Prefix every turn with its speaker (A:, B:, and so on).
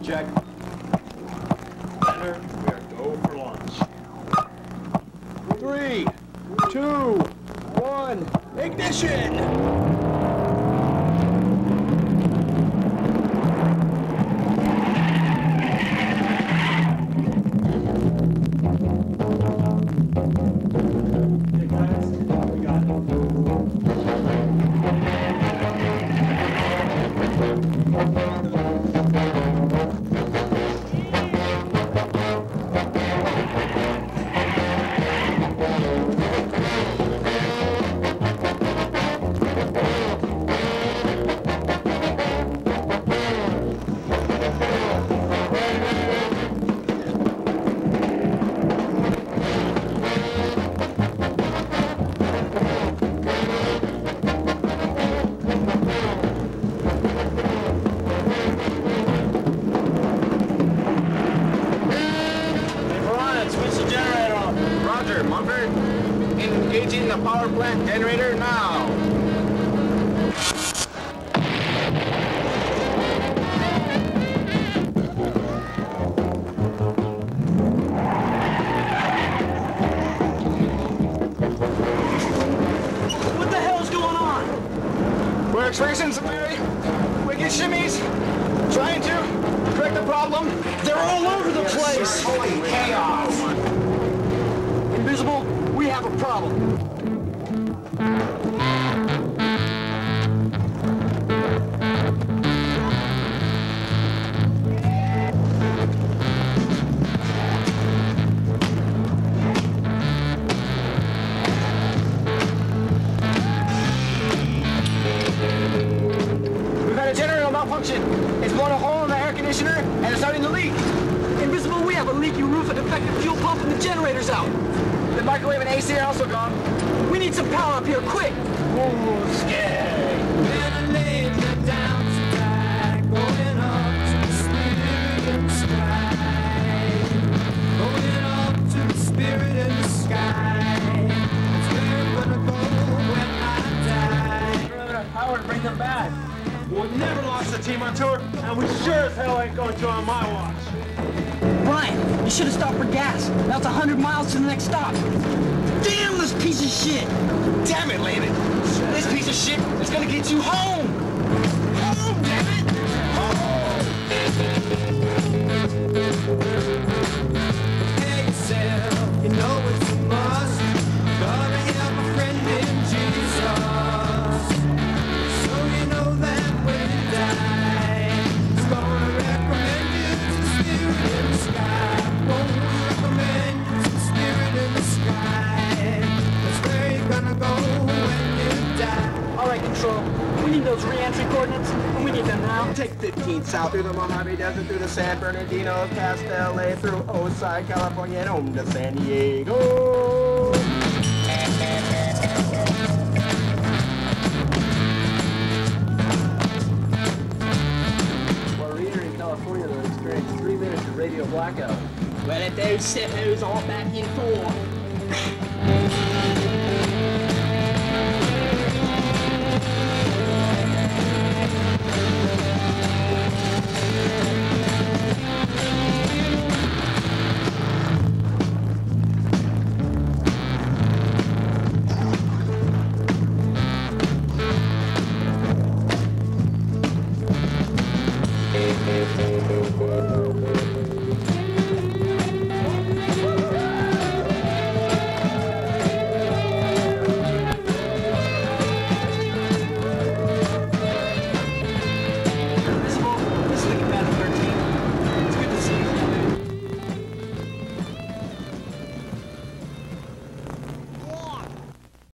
A: check. Center, we are go for launch. 3, 2, 1, ignition!
B: Engaging the power plant generator now.
C: What the hell's going on?
B: We're experiencing some very wicked shimmies, trying to correct the problem.
C: They're all over the place.
B: Holy chaos.
C: Invisible, we have a problem.
B: We've had a generator malfunction. It's blown a hole in the air conditioner and it's starting to leak.
C: Invisible, we have a leaky roof, a defective fuel pump, and the generator's out.
B: The microwave and AC are also gone.
C: We need some power up here, quick!
B: Ooh, scary.
A: Power to bring them back. We'll never launch the team on tour, and we sure as hell ain't going to on my watch.
C: Brian, you should have stopped for gas. Now it's 100 miles to the next stop. Damn this piece of shit!
B: Damn it, Landon. This piece of shit is gonna get you home. Home, damn it. Home.
D: Hey, yourself, you know it's a must. Gotta have a friend in Jesus. So you know that when you die, it's gonna recommend you to the spirit in the sky. Won't recommend you to the spirit in the sky. That's where you're gonna go when you die.
C: All right, Control. We need those re-entry coordinates, and we need them now.
B: Take 15 south through the Mojave Desert, through the San Bernardino, past LA, through Osai, California, and home to San Diego.
A: We're here in California that experienced 3 minutes of radio blackout.
C: Well, if those sippos aren't back in form.